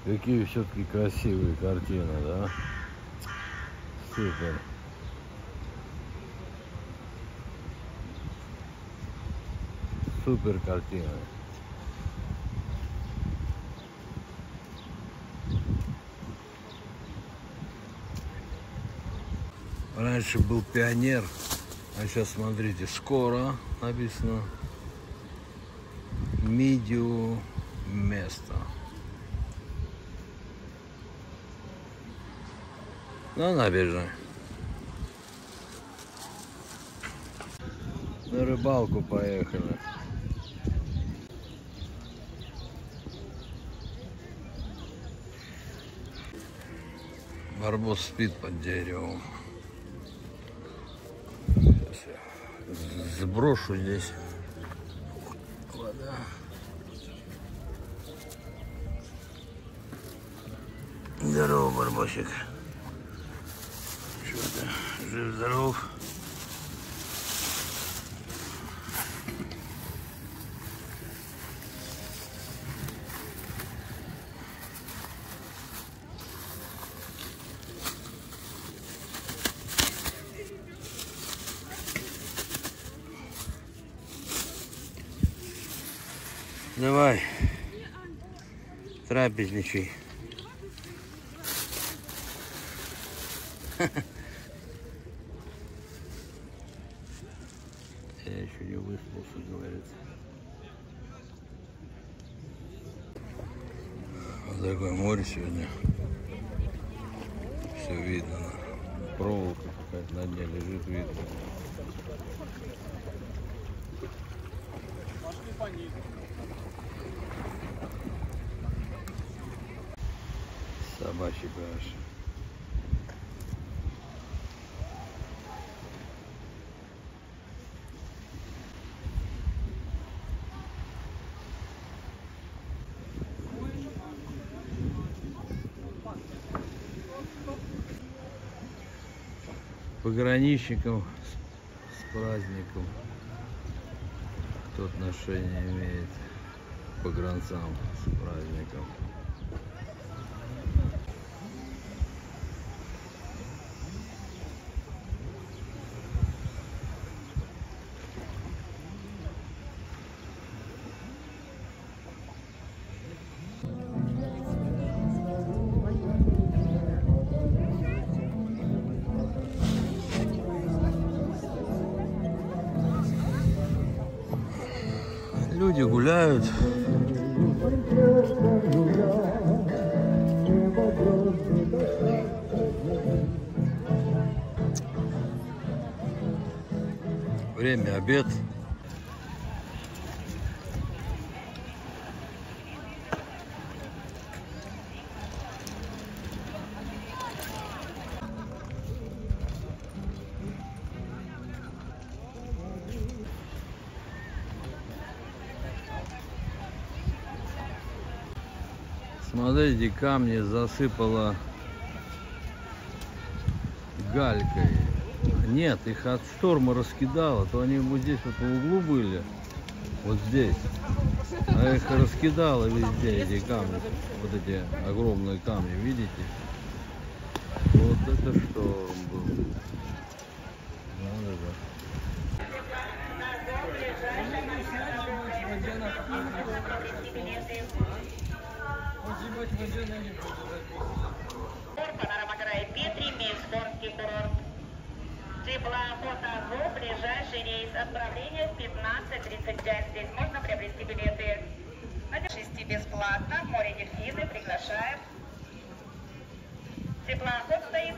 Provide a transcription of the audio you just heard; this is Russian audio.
Какие все-таки красивые картины, да? Супер. Супер картина. Раньше был Пионер, а сейчас смотрите, скоро написано Медиу место. На набережной. На рыбалку поехали. Барбос спит под деревом. Сейчас я сброшу здесь. Вода. Здорово, Барбосик. Что ты? Жив-здоров? Давай, трапезничай. Я еще не выспался, говорится. Вот такое море сегодня. Все видно. Проволока какая-то на дне лежит, видно. Собачий пляж. Пограничникам с праздником. Кто отношение имеет к погранцам с праздником. Люди гуляют. Время обед. Смотрите, камни засыпало галькой. Нет, их от шторма раскидало, то они вот здесь вот в углу были, вот здесь. А их раскидало везде, эти камни, вот эти огромные камни, видите? Вот это шторм был. Надо же. Панорама-край Петри, Мельсборнский курорт. Теплоохота РУ, ближайший рейс. Отправление в 15:35. Здесь можно приобрести билеты. На 6 бесплатно. Море дельфины. Приглашаем. Теплоохот стоит